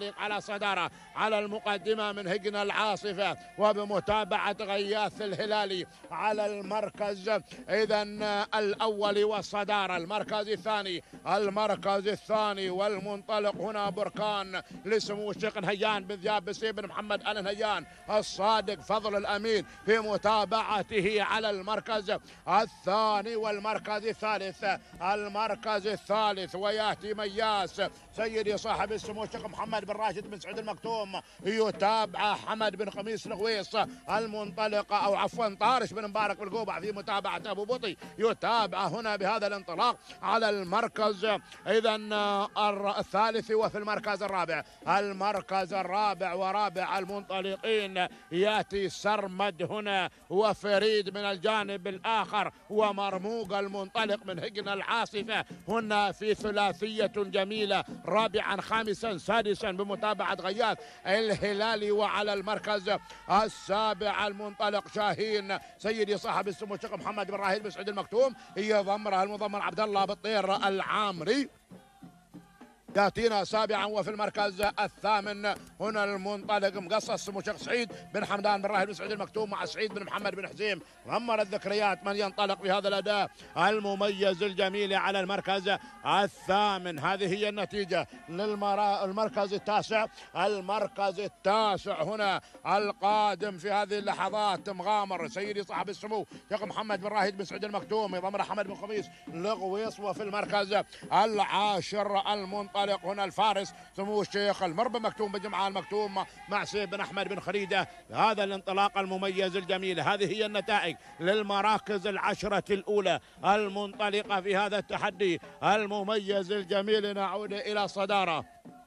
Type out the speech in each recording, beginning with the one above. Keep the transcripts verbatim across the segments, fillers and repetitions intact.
المنطلق على صدارة على المقدمة من هجن العاصفة وبمتابعة غياث الهلالي على المركز إذا الأول والصدارة. المركز الثاني المركز الثاني والمنطلق هنا بركان لسمو الشيخ نهيان بن ذياب بن سيف بن محمد آل نهيان الصادق فضل الأمين في متابعته على المركز الثاني والمركز الثالث. المركز الثالث وياتي مياس سيدي صاحب السمو الشيخ محمد بن راشد بن سعود المكتوم، يتابع حمد بن خميس الغويص المنطلق او عفوا طارش بن مبارك بالقوبع في متابعه ابو بطي، يتابع هنا بهذا الانطلاق على المركز اذا الثالث. وفي المركز الرابع المركز الرابع ورابع المنطلقين ياتي سرمد هنا وفريد من الجانب الاخر ومرموق المنطلق من هجن العاصفه هنا في ثلاثيه جميله رابعا خامسا سادسا بمتابعه غياث الهلالي. وعلى المركز السابع المنطلق شاهين سيدي صاحب السمو الشيخ محمد بن راهيد بن سعود المكتوم، يضمره المضمر عبد الله بالطير العامري ياتينا سابعا. وفي المركز الثامن هنا المنطلق مقصص سمو الشيخ سعيد بن حمدان بن راهد بن سعود المكتوم مع سعيد بن محمد بن حزيم. غمر الذكريات من ينطلق بهذا الاداء المميز الجميل على المركز الثامن. هذه هي النتيجه للمركز التاسع. المركز التاسع هنا القادم في هذه اللحظات مغامر سيدي صاحب السمو الشيخ محمد بن راهد بن سعود المكتوم يضمر حمد بن خميس لغويص. وفي المركز العاشر المنطلق هنا الفارس سمو الشيخ المربى مكتوم بن جمعان المكتوم مع سيف بن احمد بن خريده. هذا الانطلاق المميز الجميل. هذه هي النتائج للمراكز العشره الاولى المنطلقه في هذا التحدي المميز الجميل. نعود الى الصداره.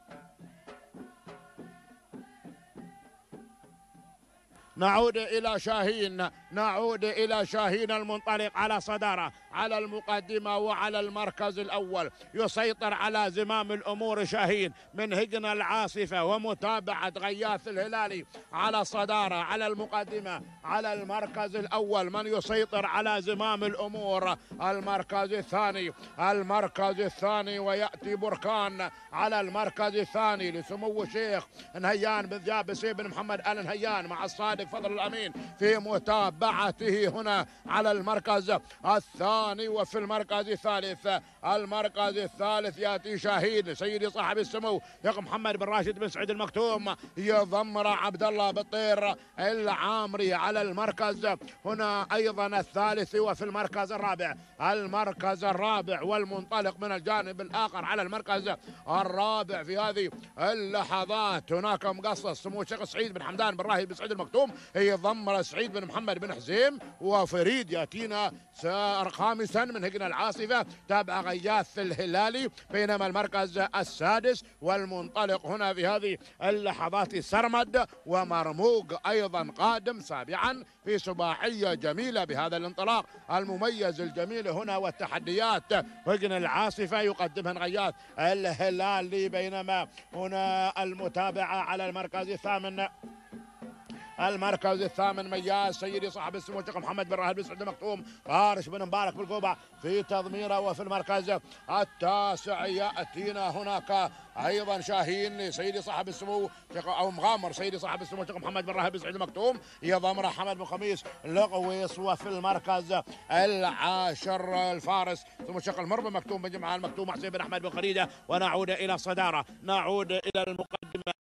نعود إلى شاهين نعود إلى شاهين المنطلق على صدارة على المقدمة وعلى المركز الأول. يسيطر على زمام الأمور شاهين من هجن العاصفة ومتابعة غياث الهلالي على صدارة على المقدمة على المركز الأول. من يسيطر على زمام الأمور المركز الثاني المركز الثاني ويأتي بركان على المركز الثاني لسمو الشيخ نهيان بن ذياب بن سيف بن محمد آل نهيان مع الصادق فضل الأمين في متابعته هنا على المركز الثاني. وفي المركز الثالث المركز الثالث ياتي شاهين سيدي صاحب السمو شيخ محمد بن راشد بن سعود المكتوم يضمر عبد الله بالطير العامري على المركز هنا ايضا الثالث. وفي المركز الرابع المركز الرابع والمنطلق من الجانب الاخر على المركز الرابع في هذه اللحظات هناك مقصص سمو الشيخ سعيد بن حمدان بن راهد بن سعود المكتوم يضمر سعيد بن محمد بن حزيم. وفريد ياتينا خامسا من هجن العاصفه تابع غياث الهلالي. بينما المركز السادس والمنطلق هنا في هذه اللحظات سرمد ومرموق ايضا قادم سابعا في سباعيه جميله بهذا الانطلاق المميز الجميل هنا. والتحديات هجن العاصفه يقدمها غياث الهلالي. بينما هنا المتابعه على المركز الثامن المركز الثامن مياس سيدي صاحب السمو الشيخ محمد بن راهد بن سعود المكتوم طارش بن مبارك بالقوبع في تضميره. وفي المركز التاسع ياتينا هناك ايضا شاهين سيدي صاحب السمو او مغامر سيدي صاحب السمو الشيخ محمد بن راهد بن سعود المكتوم يضمر حمد بن خميس لغويص. وفي المركز العاشر الفارس سمو الشيخ المربى مكتوم بن جمعان المكتوم مع سيف بن احمد بن خريده. ونعود الى الصداره نعود الى المقدمه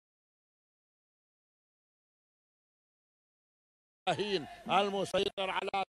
المسيطر على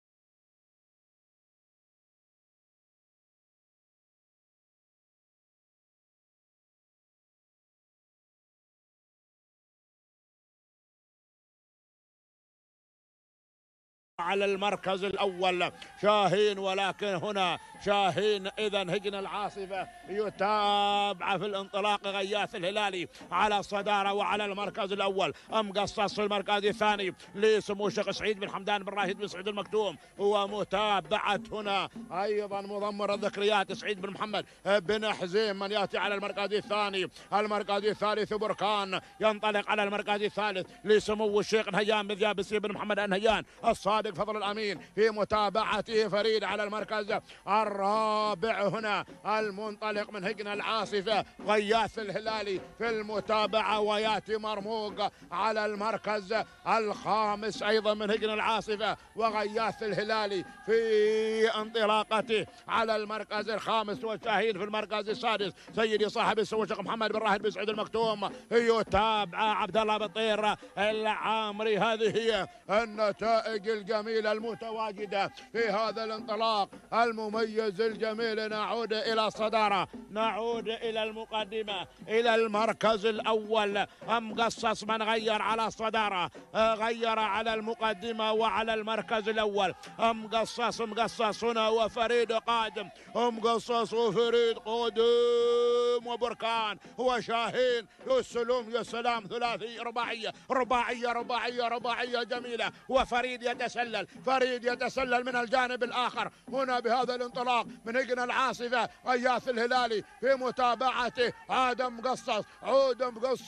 على المركز الأول شاهين. ولكن هنا شاهين إذا هجن العاصفة يتابع في الانطلاق غياث الهلالي على الصدارة وعلى المركز الأول. مقصص في المركز الثاني لسمو الشيخ سعيد بن حمدان بن راهد بن سعود المكتوم. ومتابعة هنا أيضا مضمر الذكريات سعيد بن محمد بن حزيم. من يأتي على المركز الثاني المركز الثالث بركان ينطلق على المركز الثالث لسمو الشيخ نهيان بن ذياب بن سيف بن محمد النهيان الصادق فضل الأمين في متابعته فريد على المركز الرابع هنا المنطلق من هجن العاصفة غياث الهلالي في المتابعة، وياتي مرموق على المركز الخامس أيضا من هجن العاصفة وغياث الهلالي في انطلاقته على المركز الخامس، والشاهين في المركز السادس سيدي صاحب السوشق محمد بن راهد بن سعيد المكتوم يتابع عبد الله بطير العامري. هذه هي النتائج الجميلة المتواجدة في هذا الانطلاق المميز الجميل. نعود إلى الصدارة، نعود إلى المقدمة، إلى المركز الأول. مقصص من غير على الصدارة، غير على المقدمة وعلى المركز الأول. مقصص مقصص هنا وفريد قادم، مقصص وفريد قادم وبركان وشاهين. يا سلام يا سلام، ثلاثي رباعية رباعية رباعية رباعية جميلة، وفريد يتسلل، فريد يتسلل من الجانب الآخر هنا بهذا الانطلاق من هجن العاصفة. غياث الهلالي في متابعته، عاد مقصص، عود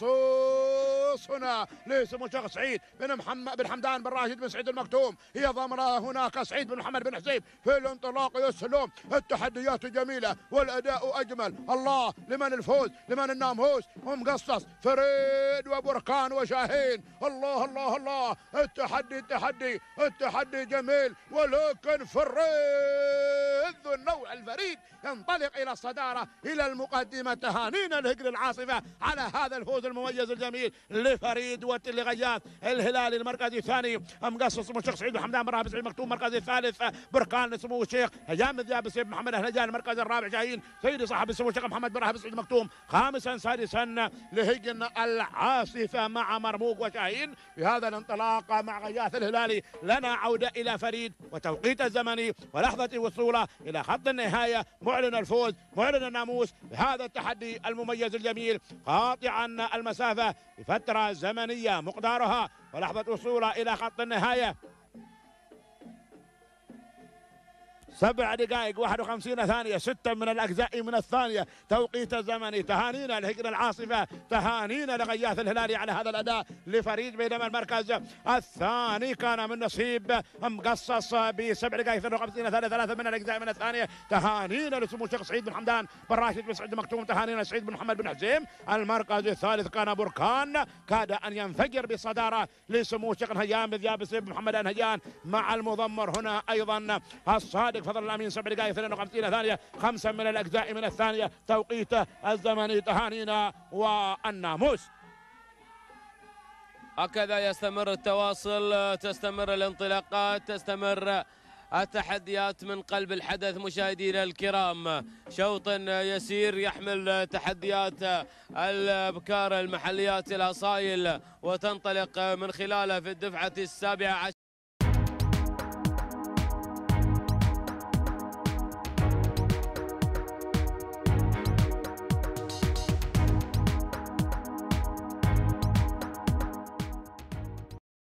مقصص هنا لاسمه شيخ سعيد بن محمد بن حمدان بن راشد بن سعيد المكتوم. هي ضمرة هناك سعيد بن محمد بن حسين في الانطلاق. يا سلام، التحديات جميلة والأداء أجمل. الله، لمن الفوز، لمن الناموس. ومقصص فريد وبركان وشاهين. الله الله الله، التحدي التحدي التحدي جميل، ولكن فريد ذو النوع الفريد ينطلق إلى الصدارة إلى المقدمة. تهانينا لهجن العاصفة على هذا الفوز المميز الجميل لفريد ولغياث الهلالي. المركز الثاني مقصص اسمه الشيخ سعيد بن حمدان بن راهب بن سعيد المكتوم. المركز الثالث بركان اسمه الشيخ هيام ذياب سيف محمد الهنجان. المركز الرابع شاهين سيدي صاحب اسمه الشيخ محمد بن راهب بن سعيد المكتوم. خامسا سادسا لهجن العاصفة مع مرموق وشاهين في هذا الانطلاق مع غياث الهلالي. لنا عودة إلى فريد وتوقيت الزمني ولحظة وصوله إلى خط النهاية، معلن الفوز، معلن الناموس بهذا التحدي المميز الجميل، قاطعا المسافة بفترة زمنية مقدارها ولحظة وصوله إلى خط النهاية سبع دقائق واحد وخمسين ثانية، ستة من الأجزاء من الثانية توقيت الزمني. تهانينا لهجن العاصفة، تهانينا لغياث الهلالي على هذا الأداء لفريد. بينما المركز الثاني كان من نصيب مقصص بسبع دقائق اثنين وخمسين ثانية، ثلاثة من الأجزاء من الثانية. تهانينا لسمو الشيخ سعيد بن حمدان بن راشد بن سعيد المكتوم. تهانينا سعيد بن محمد بن حزيم. المركز الثالث كان بركان، كاد أن ينفجر بالصدارة لسمو الشيخ الهيام ذياب سيف محمد الهيان مع المضمر هنا أيضا الصادق فضل الأمين. سبع دقائق اثنين وخمسين ثانية، خمسة من الأجزاء من الثانية توقيت الزمني. تهانينا والناموس. هكذا يستمر التواصل، تستمر الانطلاقات، تستمر التحديات من قلب الحدث. مشاهدينا الكرام، شوط يسير يحمل تحديات الابكار المحليات الاصايل وتنطلق من خلاله في الدفعة السابعة عشر.